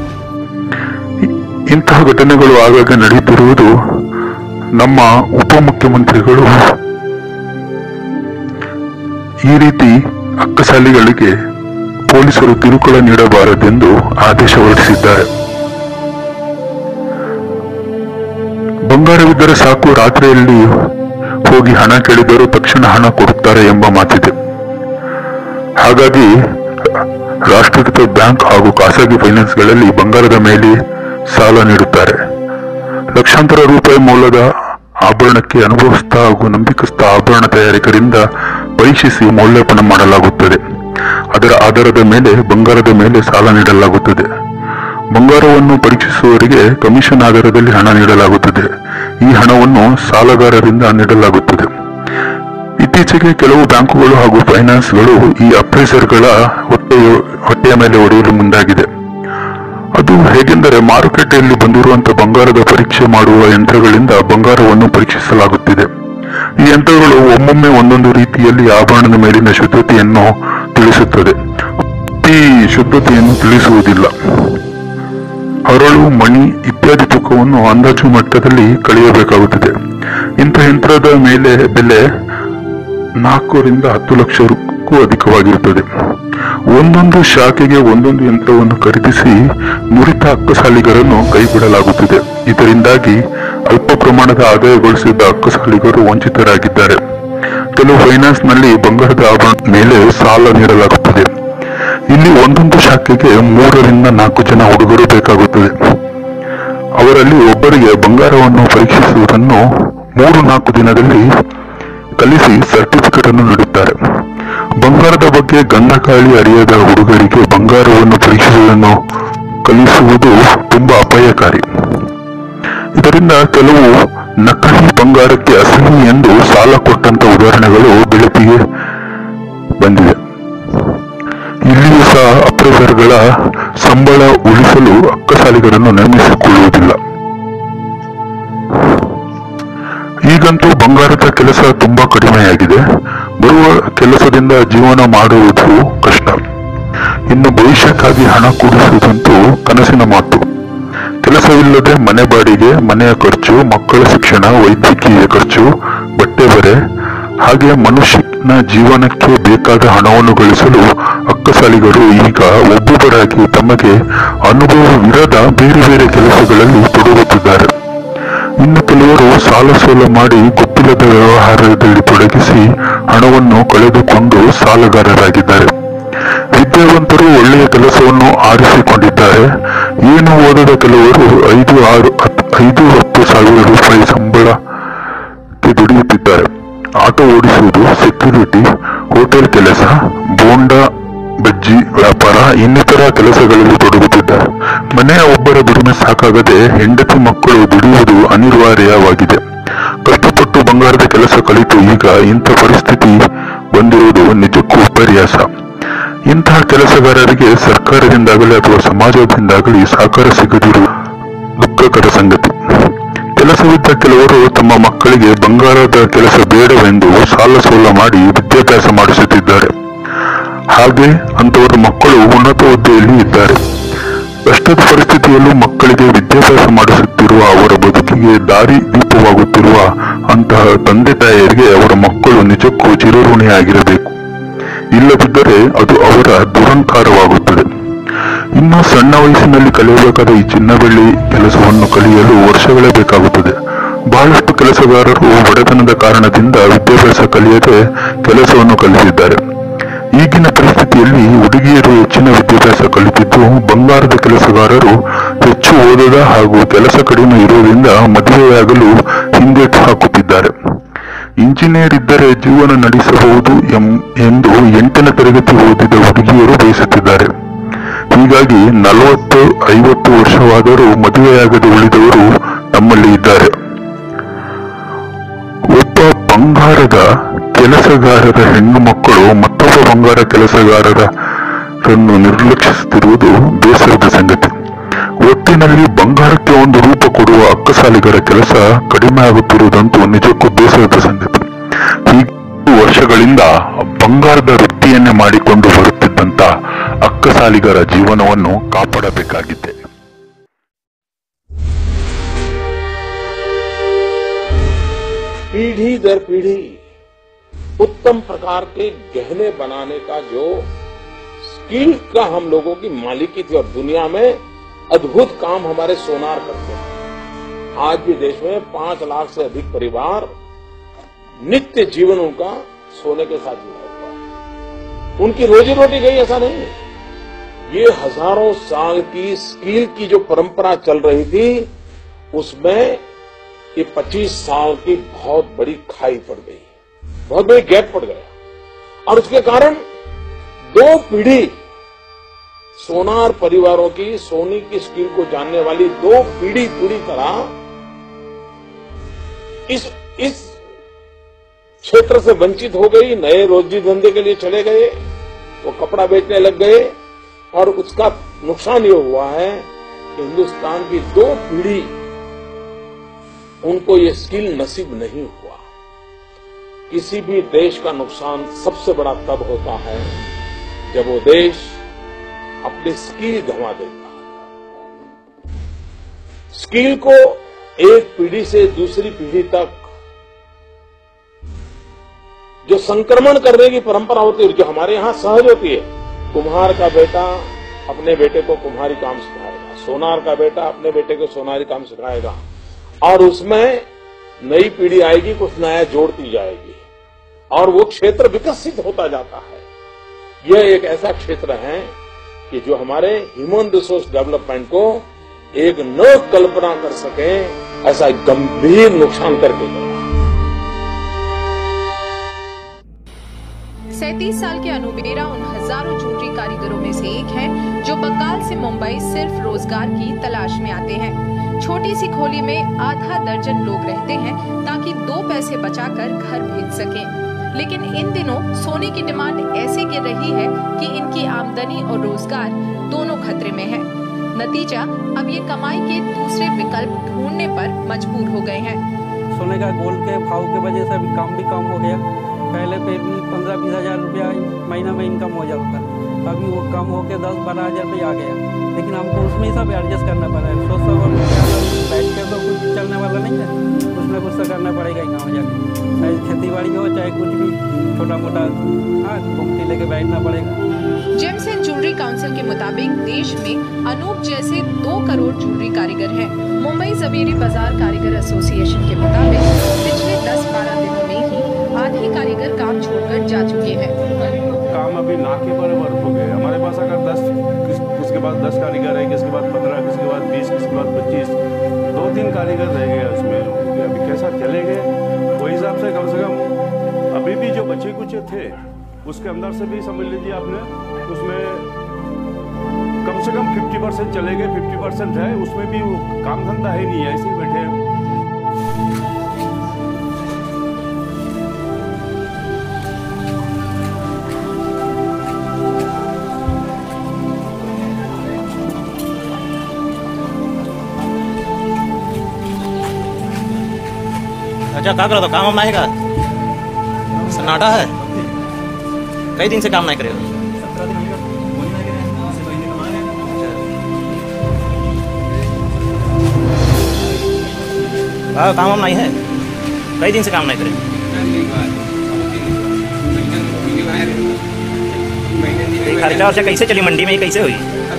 ಇಂತಹ ಘಟನೆಗಳು ಆಗಾಗ ನಡೆಯುತ್ತಿರುವುದು ನಮ್ಮ ಉಪಮುಖ್ಯಮಂತ್ರಿಗಳು ಈ ರೀತಿ ಅಕ್ಕಸಾಲಿಗಳಿಗೆ ಪೊಲೀಸರು ಕಿರುಕುಳ ನೀಡಬಾರದೆಂದು ಆದೇಶ ಹೊರಡಿಸಿದ್ದಾರೆ. ಬಂಗಾರವಿದ್ದರೆ ಸಾಕು, ರಾತ್ರಿಯಲ್ಲಿ ಹೋಗಿ ಹಣ ಕೇಳಿದರೂ ತಕ್ಷಣ ಹಣ ಕೊಡುತ್ತಾರೆ ಎಂಬ ಮಾತಿದೆ. ಹಾಗಾಗಿ ರಾಷ್ಟ್ರೀಕೃತ ಬ್ಯಾಂಕ್ ಹಾಗೂ ಖಾಸಗಿ ಫೈನಾನ್ಸ್ಗಳಲ್ಲಿ ಬಂಗಾರದ ಮೇಲೆ ಸಾಲ ನೀಡುತ್ತಾರೆ. ಲಕ್ಷಾಂತರ ರೂಪಾಯಿ ಮೌಲ್ಯದ ಆಭರಣಕ್ಕೆ ಅನುಭವಸ್ಥ ಹಾಗೂ ನಂಬಿಕಸ್ಥ ಆಭರಣ ತಯಾರಕರಿಂದ ಪರೀಕ್ಷಿಸಿ ಮೌಲ್ಯಮಾಪನ ಮಾಡಲಾಗುತ್ತದೆ. ಅದರ ಆಧಾರದ ಮೇಲೆ ಬಂಗಾರದ ಮೇಲೆ ಸಾಲ ನೀಡಲಾಗುತ್ತದೆ. ಬಂಗಾರವನ್ನು ಪರೀಕ್ಷಿಸುವವರಿಗೆ ಕಮಿಷನ್ ಆಧಾರದಲ್ಲಿ ಹಣ ನೀಡಲಾಗುತ್ತದೆ. ಈ ಹಣವನ್ನು ಸಾಲಗಾರರಿಂದ ನೀಡಲಾಗುತ್ತದೆ. ಇತ್ತೀಚೆಗೆ ಕೆಲವು ಬ್ಯಾಂಕುಗಳು ಹಾಗೂ ಫೈನಾನ್ಸ್ಗಳು ಈ ಅಪ್ರೈಸರ್ಗಳ ಹೊಟ್ಟೆ ಹೊಟ್ಟೆಯ ಮೇಲೆ ಹೊಡೆಯಲು ಮುಂದಾಗಿದೆ. ಅದು ಹೇಗೆಂದರೆ ಮಾರುಕಟ್ಟೆಯಲ್ಲಿ ಬಂದಿರುವಂತಹ ಬಂಗಾರದ ಪರೀಕ್ಷೆ ಮಾಡುವ ಯಂತ್ರಗಳಿಂದ ಬಂಗಾರವನ್ನು ಪರೀಕ್ಷಿಸಲಾಗುತ್ತಿದೆ. ಈ ಯಂತ್ರಗಳು ಒಮ್ಮೊಮ್ಮೆ ಒಂದೊಂದು ರೀತಿಯಲ್ಲಿ ಆಭರಣದ ಮೇಲಿನ ಶುದ್ಧತೆಯನ್ನು ತಿಳಿಸುತ್ತದೆ. ಈ ಶುದ್ಧತೆಯನ್ನು ತಿಳಿಸುವುದಿಲ್ಲ. ಹರಳು, ಮಣಿ ಇತ್ಯಾದಿ ತೂಕವನ್ನು ಅಂದಾಜು ಮಟ್ಟದಲ್ಲಿ ಕಳೆಯಬೇಕಾಗುತ್ತದೆ. ಇಂಥ ಯಂತ್ರದ ಮೇಲೆ ಬೆಲೆ ನಾಲ್ಕರಿಂದ ಹತ್ತು ಲಕ್ಷಕ್ಕೂ ಅಧಿಕವಾಗಿರುತ್ತದೆ. ಒಂದೊಂದು ಶಾಖೆಗೆ ಒಂದೊಂದು ಯಂತ್ರವನ್ನು ಖರೀದಿಸಿ ನುರಿತ ಅಕ್ಕಸಾಲಿಗರನ್ನು ಕೈಬಿಡಲಾಗುತ್ತಿದೆ. ಇದರಿಂದಾಗಿ ಅಲ್ಪ ಪ್ರಮಾಣದ ಆದಾಯ ಗಳಿಸಿದ ಅಕ್ಕಸಾಲಿಗರು ವಂಚಿತರಾಗಿದ್ದಾರೆ. ಕೆಲವು ಫೈನಾನ್ಸ್ ನಲ್ಲಿ ಬಂಗಾರದ ಆಭರಣ ಮೇಲೆ ಸಾಲ ನೀಡಲಾಗುತ್ತದೆ. ಇಲ್ಲಿ ಒಂದೊಂದು ಶಾಖೆಗೆ ಮೂರರಿಂದ ನಾಲ್ಕು ಜನ ಹುಡುಗರು ಬೇಕಾಗುತ್ತದೆ. ಅವರಲ್ಲಿ ಒಬ್ಬರಿಗೆ ಬಂಗಾರವನ್ನು ಪರೀಕ್ಷಿಸುವುದನ್ನು ಮೂರು ನಾಲ್ಕು ದಿನದಲ್ಲಿ ಕಲಿಸಿ ಸರ್ಟಿಫಿಕೇಟ್ ಅನ್ನು ನೀಡುತ್ತಾರೆ. ಬಂಗಾರದ ಬಗ್ಗೆ ಗಂಧಗಾಳಿ ಅರಿಯದ ಹುಡುಗರಿಗೆ ಬಂಗಾರವನ್ನು ಪರೀಕ್ಷಿಸುವುದನ್ನು ಕಲಿಸುವುದು ತುಂಬಾ ಅಪಾಯಕಾರಿ. ಇದರಿಂದ ಕೆಲವು ನಕಲಿ ಬಂಗಾರಕ್ಕೆ ಅಸಲಿ ಎಂದು ಸಾಲ ಕೊಟ್ಟಂತ ಉದಾಹರಣೆಗಳು ಬೆಳಕಿಗೆ ಬಂದಿದೆ. ಇಲ್ಲಿಯೂ ಸಹ ಅಪ್ರೈಸರ್ಗಳ ಸಂಬಳ ಉಳಿಸಲು ಅಕ್ಕಸಾಲಿಗರನ್ನು ನೇಮಿಸಿಕೊಳ್ಳುವುದಿಲ್ಲ. ಈಗಂತೂ ಬಂಗಾರದ ಕೆಲಸ ತುಂಬಾ ಕಡಿಮೆಯಾಗಿದೆ. ಬರುವ ಕೆಲಸದಿಂದ ಜೀವನ ಮಾಡುವುದು ಕಷ್ಟ. ಇನ್ನು ಭವಿಷ್ಯಕ್ಕಾಗಿ ಹಣ ಕೂಡಿಸುವುದಂತೂ ಕನಸಿನ ಮಾತು. ಕೆಲಸವಿಲ್ಲದೆ ಮನೆ ಬಾಡಿಗೆ, ಮನೆಯ ಖರ್ಚು, ಮಕ್ಕಳ ಶಿಕ್ಷಣ, ವೈದ್ಯಕೀಯ ಖರ್ಚು, ಬಟ್ಟೆ ಬರೆ, ಹಾಗೆ ಮನುಷ್ಯನ ಜೀವನಕ್ಕೆ ಬೇಕಾದ ಹಣವನ್ನು ಗಳಿಸಲು ಅಕ್ಕಸಾಲಿಗರು ಈಗ ಒಬ್ಬೊಬ್ಬರಾಗಿ ತಮಗೆ ಅನುಭವವಿರದ ಬೇರೆ ಬೇರೆ ಕೆಲಸಗಳಲ್ಲಿ ತೊಡಗುತ್ತಿದ್ದಾರೆ. ಇನ್ನು ಕೆಲವರು ಸಾಲ ಸೋಲ ಮಾಡಿ ಗೊತ್ತಿಲ್ಲದ ವ್ಯವಹಾರದಲ್ಲಿ ತೊಡಗಿಸಿ ಹಣವನ್ನು ಕಳೆದುಕೊಂಡು ಸಾಲಗಾರರಾಗಿದ್ದಾರೆ. ವಿದ್ಯಾವಂತರು ಒಳ್ಳೆಯ ಕೆಲಸವನ್ನು ಆರಿಸಿಕೊಂಡಿದ್ದಾರೆ. ಏನು ಓದದ ಕೆಲವರು ಐದು ಆರು ಐದು ಹತ್ತು ಸಾವಿರ ರೂಪಾಯಿ ಸಂಬಳಕ್ಕೆ ದುಡಿಯುತ್ತಿದ್ದಾರೆ. ಆಟೋ ಓಡಿಸುವುದು, ಸೆಕ್ಯೂರಿಟಿ, ಹೋಟೆಲ್ ಕೆಲಸ, ಬೋಂಡ ಬಜ್ಜಿ ವ್ಯಾಪಾರ ಇನ್ನಿತರ ಕೆಲಸಗಳಲ್ಲಿ ತೊಡಗುತ್ತಿದ್ದಾರೆ. ಮನೆಯ ಒಬ್ಬರ ದುಡಿಮೆ ಸಾಕಾಗದೆ ಹೆಂಡತಿ ಮಕ್ಕಳು ದುಡಿಯುವುದು ಅನಿವಾರ್ಯವಾಗಿದೆ. ಕಷ್ಟಪಟ್ಟು ಬಂಗಾರದ ಕೆಲಸ ಕಲಿತು ಈಗ ಇಂಥ ಪರಿಸ್ಥಿತಿ ಬಂದಿರುವುದು ನಿಜಕ್ಕೂ ವಿಪರ್ಯಾಸ. ಇಂತಹ ಕೆಲಸಗಾರರಿಗೆ ಸರ್ಕಾರದಿಂದಾಗಲಿ ಅಥವಾ ಸಮಾಜದಿಂದಾಗಲಿ ಸಹಕಾರ ಸಿಗದಿರುವ ದುಃಖಕರ ಸಂಗತಿ. ಕೆಲಸವಿದ್ದ ಕೆಲವರು ತಮ್ಮ ಮಕ್ಕಳಿಗೆ ಬಂಗಾರದ ಕೆಲಸ ಬೇಡವೆಂದು ಸಾಲ ಸೋಲ ಮಾಡಿ ವಿದ್ಯಾಭ್ಯಾಸ ಮಾಡಿಸುತ್ತಿದ್ದಾರೆ. ಹಾಗೆ ಅಂತವರ ಮಕ್ಕಳು ಉನ್ನತ ಹುದ್ದೆಯಲ್ಲಿ ಇದ್ದಾರೆ. ಕಷ್ಟದ ಪರಿಸ್ಥಿತಿಯಲ್ಲೂ ಮಕ್ಕಳಿಗೆ ವಿದ್ಯಾಭ್ಯಾಸ ಮಾಡಿಸುತ್ತಿರುವ ಅವರ ಬದುಕಿಗೆ ದಾರಿ ದೀಪವಾಗುತ್ತಿರುವ ಅಂತಹ ತಂದೆ ತಾಯಿಯರಿಗೆ ಅವರ ಮಕ್ಕಳು ನಿಜಕ್ಕೂ ಚಿರಋಣಿಯಾಗಿರಬೇಕು. ಇಲ್ಲದಿದ್ದರೆ ಅದು ಅವರ ದುರಂಕಾರವಾಗುತ್ತದೆ. ಇನ್ನು ಸಣ್ಣ ವಯಸ್ಸಿನಲ್ಲಿ ಕಲಿಯಬೇಕಾದ ಈ ಚಿನ್ನ ಬೆಳ್ಳಿ ಕೆಲಸವನ್ನು ಕಲಿಯಲು ವರ್ಷಗಳೇ ಬೇಕಾಗುತ್ತದೆ. ಬಹಳಷ್ಟು ಕೆಲಸಗಾರರು ಬಡತನದ ಕಾರಣದಿಂದ ವಿದ್ಯಾಭ್ಯಾಸ ಕಲಿಯದೆ ಕೆಲಸವನ್ನು ಕಲಿತಿದ್ದಾರೆ. ಈಗಿನ ಪರಿಸ್ಥಿತಿಯಲ್ಲಿ ಹುಡುಗಿಯರು ಹೆಚ್ಚಿನ ವಿದ್ಯಾಭ್ಯಾಸ ಕಲಿತಿದ್ದು ಬಂಗಾರದ ಕೆಲಸಗಾರರು ಹೆಚ್ಚು ಓದದ ಹಾಗೂ ಕೆಲಸ ಕಡಿಮೆ ಇರುವುದರಿಂದ ಮದುವೆಯಾಗಲು ಹಿಂದೇಟು ಹಾಕುತ್ತಿದ್ದಾರೆ. ಇಂಜಿನಿಯರ್ ಇದ್ದರೆ ಜೀವನ ನಡೆಸಬಹುದು ಎಂದು ಎಂಟನೇ ತರಗತಿ ಓದಿದ ಹುಡುಗಿಯರು ಬಯಸುತ್ತಿದ್ದಾರೆ. ಹೀಗಾಗಿ ನಲವತ್ತು ಐವತ್ತು ವರ್ಷವಾದರೂ ಮದುವೆಯಾಗದೆ ಉಳಿದವರು ನಮ್ಮಲ್ಲಿ ಇದ್ದಾರೆ. ಒಬ್ಬ ಬಂಗಾರದ ಕೆಲಸಗಾರರ ಹೆಣ್ಣು ಮಕ್ಕಳು ಮತ್ತೊಬ್ಬ ಬಂಗಾರ ಕೆಲಸಗಾರರನ್ನು ನಿರ್ಲಕ್ಷಿಸುತ್ತಿರುವುದು ಬೇಸರದ ಸಂಗತಿ. ಒಟ್ಟಿನಲ್ಲಿ ಬಂಗಾರಕ್ಕೆ ಒಂದು ರೂಪ ಕೊಡುವ ಅಕ್ಕಸಾಲಿಗರ ಕೆಲಸ ಕಡಿಮೆ ಆಗುತ್ತಿರುವುದಂತೂ ನಿಜಕ್ಕೂ ಬೇಸರದ ಸಂಗತಿ. ಹೀಗೆ ವರ್ಷಗಳಿಂದ ಬಂಗಾರದ ವೃತ್ತಿಯನ್ನೇ ಮಾಡಿಕೊಂಡು ಬರುತ್ತಿದ್ದಂತ ಅಕ್ಕಸಾಲಿಗರ ಜೀವನವನ್ನು ಕಾಪಾಡಬೇಕಾಗಿದೆ. पीढ़ी दर पीढ़ी उत्तम प्रकार के गहने बनाने का जो स्किल का हम लोगों की मालिकी थी और दुनिया में अद्भुत काम हमारे सोनार करते हैं. आज भी देश में पांच लाख से अधिक परिवार नित्य जीवन उनका सोने के साथ जुड़ा हुआ है. उनकी रोजी रोटी गई ऐसा नहीं है. ये हजारों साल की स्किल की जो परंपरा चल रही थी उसमें ये पच्चीस साल की बहुत बड़ी खाई पड़ गई, बहुत बड़ी गैप पड़ गया. और उसके कारण दो पीढ़ी सोनार परिवारों की सोने की स्किल को जानने वाली दो पीढ़ी पूरी तरह इस इस क्षेत्र से वंचित हो गई. नए रोजी धंधे के लिए चले गए, वो कपड़ा बेचने लग गए और उसका नुकसान ये हुआ है कि हिंदुस्तान की दो पीढ़ी उनको ये स्किल नसीब नहीं हुआ. किसी भी देश का नुकसान सबसे बड़ा तब होता है जब वो देश अपनी स्किल गंवा देता है. स्किल को एक पीढ़ी से दूसरी पीढ़ी तक जो संक्रमण करने की परंपरा होती है, जो हमारे यहां सहज होती है, कुम्हार का बेटा अपने बेटे को कुम्हारी काम सिखाएगा, सोनार का बेटा अपने बेटे को सोनारी काम सिखाएगा, और उसमें नई पीढ़ी आएगी, कुछ नया जोड़ती जाएगी और वो क्षेत्र विकसित होता जाता है। यह एक ऐसा क्षेत्र है कि जो हमारे ह्यूमन रिसोर्स डेवलपमेंट को एक न कल्पना कर सके ऐसा गंभीर नुकसान करके गया। सैंतीस साल के अनुबेरा उन हजारों जूलरी कारीगरों में से एक है जो बंगाल से मुंबई सिर्फ रोजगार की तलाश में आते हैं। छोटी सी खोली में आधा दर्जन लोग रहते हैं ताकि दो पैसे बचाकर घर भेज सकें। लेकिन इन दिनों सोने की डिमांड ऐसे गिर रही है कि इनकी आमदनी और रोजगार दोनों खतरे में है। नतीजा, अब ये कमाई के दूसरे विकल्प ढूंढने पर मजबूर हो गए हैं। सोने का गोल्ड के भाव की वजह से अभी काम भी कम हो गया। पहले पे भी पंद्रह बीस हजार रुपया महीना में इनकम हो जाता था, अभी वो कम हो के दस बारह हजार रुपये आ गया। लेकिन हमको उसमें ही सब एडजस्ट करना पड़ा है। सौ सौ बैठ के तो कुछ चलने वाला नहीं है, कुछ ना कुछ तो करना पड़ेगा ही गाँव जाके, चाहे खेती बाड़ी हो चाहे कुछ भी छोटा मोटा, हाँ घूमती लेके बैठना पड़ेगा। जेम्स एंड ज्वेलरी काउंसिल के मुताबिक देश में अनूप जैसे दो करोड़ ज्वेलरी कारीगर हैं। मुंबई जवेरी बाजार कारीगर एसोसिएशन के मुताबिक पिछले दस बारह दिनों में ही आधे कारीगर काम छोड़कर जा चुके हैं। काम अभी ना के बराबर हो गए। हमारे पास अगर दस किस, किसके पास दस कारीगर है, किसके पास पंद्रह, किसके पास बीस, किसके पास पच्चीस, दो तीन कारीगर रह गए उसमें। अभी कैसा चलेंगे वही हिसाब से कम से कम अभी भी जो बचे कुछ थे उसके अंदर से भी समझ लीजिए आपने, उसमें कम से कम फिफ्टी परसेंट चले गए, फिफ्टी परसेंट है उसमें भी काम धंधा है नहीं है, ऐसे ही बैठे हैं। अच्छा क्या करो तो काम वाम आएगा, सन्नाटा है, कई दिन से काम नहीं करेगा। हाँ काम वाम नहीं है, कई दिन से काम नहीं करेगा। खर्चा वर्चा कैसे चली मंडी में, कैसे हुई?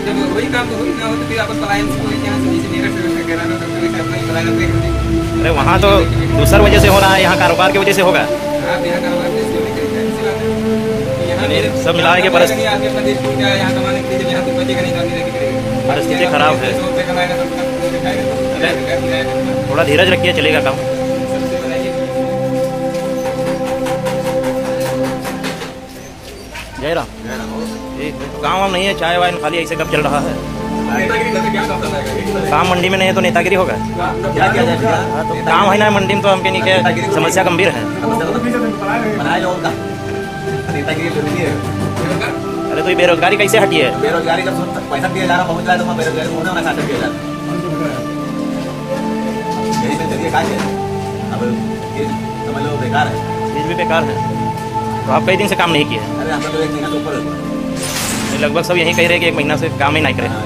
अरे वहाँ तो दूसर वजह से हो रहा है, यहाँ कारोबार की वजह से होगा। सब मिला के परिस्थिति परिस्थिति खराब है। थोड़ा धीरज रखिए, चलेगा काम। जय राम। काम वाम नहीं है, चाय वाय खाली ऐसे कब चल रहा है। काम मंडी में नहीं है तो नेतागिरी होगा। क्या किया जाए? तो काम है ना मंडी में, तो हमके नहीं क्या समस्या गंभीर है। अरे तो ये बेरोजगारी कैसे हटी है? बेरोजगारी जब पैसा दिया जा रहा पहुंच रहा है तो बेरोजगारी होने वाला साथ दिया जा रहा है। अब ये समझ लो बेकार है, चीज भी बेकार है। तो आप कई दिन से काम नहीं किए? अरे हम तो एक महीना से ऊपर, लगभग सब यही कह रहे हैं कि एक महीना से काम ही नहीं करे।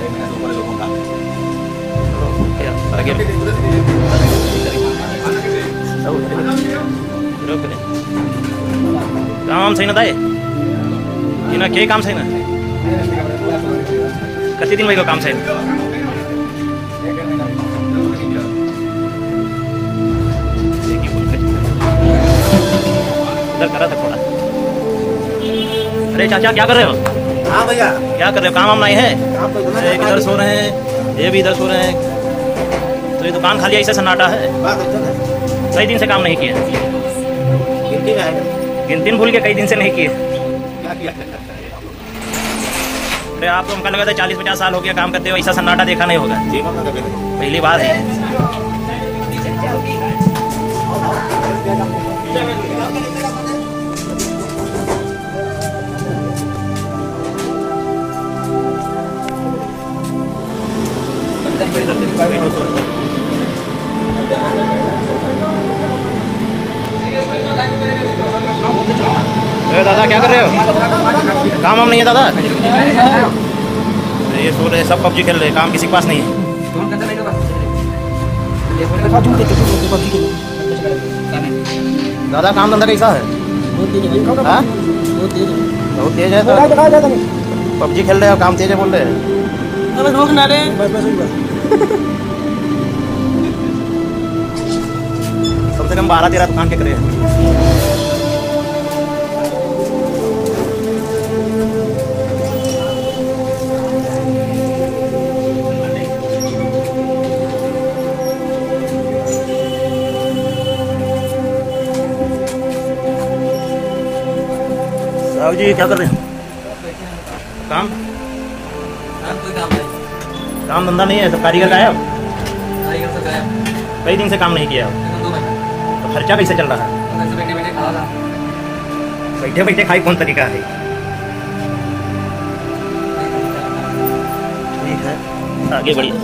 काम सही ना था ये ना, क्या काम सही ना? कितने दिन में काम सही? उधर करा था थोड़ा। अरे चाचा क्या कर रहे हो? हाँ भैया क्या कर रहे हो? काम वाम नहीं है? एक इधर सो रहे हैं, ये भी इधर सो रहे हैं, तो ये दुकान खाली ऐसे सन्नाटा है। कई दिन से काम नहीं किए। गिनती में है, गिनती भूल के कई दिन से नहीं किए। अरे आपको हमका लगा था चालीस पचास साल हो गया काम करते हो, ऐसा सन्नाटा देखा नहीं होगा। पहली बार है। अरे दादा क्या कर रहे हो? काम वाम नहीं है दादा? ये सो रहे सब पबजी खेल रहे, काम किसी के पास नहीं है। दादा काम धंधा कैसा है? हाँ? बहुत तेज है। पबजी खेल रहे हो, काम तेज है बोल रहे हैं। रोक ना रे। कम से कम बारह तेरह दुकान के करे हैं। साहब जी क्या कर रहे हैं? काम कोई काम नहीं, काम धंधा नहीं है, सब कारीगर गायब। कारीगर सब गायब, कई दिन से काम नहीं किया। दो महीने तो खर्चा कैसे चल रहा है? बैठे बैठे खा रहा। बैठे बैठे खाई कौन तरीका है? ठीक है, आगे बढ़िए।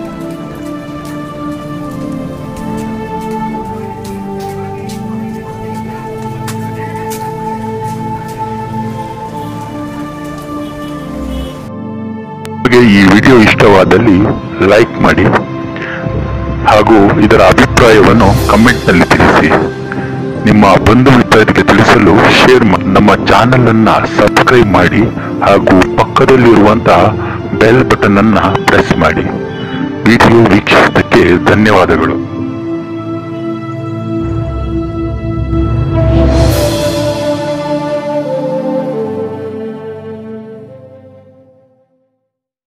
ಈ ವಿಡಿಯೋ ಇಷ್ಟವಾದಲ್ಲಿ ಲೈಕ್ ಮಾಡಿ ಹಾಗೂ ಇದರ ಅಭಿಪ್ರಾಯವನ್ನು ಕಮೆಂಟ್ನಲ್ಲಿ ತಿಳಿಸಿ. ನಿಮ್ಮ ಬಂಧು ಮಿತ್ರರಿಗೆ ತಿಳಿಸಲು ಶೇರ್ ನಮ್ಮ ಚಾನೆಲ್ ಅನ್ನ ಸಬ್ಸ್ಕ್ರೈಬ್ ಮಾಡಿ ಹಾಗೂ ಪಕ್ಕದಲ್ಲಿರುವಂತಹ ಬೆಲ್ ಬಟನ್ ಅನ್ನ ಪ್ರೆಸ್ ಮಾಡಿ. ವಿಡಿಯೋ ವೀಕ್ಷಿಸಿದ್ದಕ್ಕೆ ಧನ್ಯವಾದಗಳು.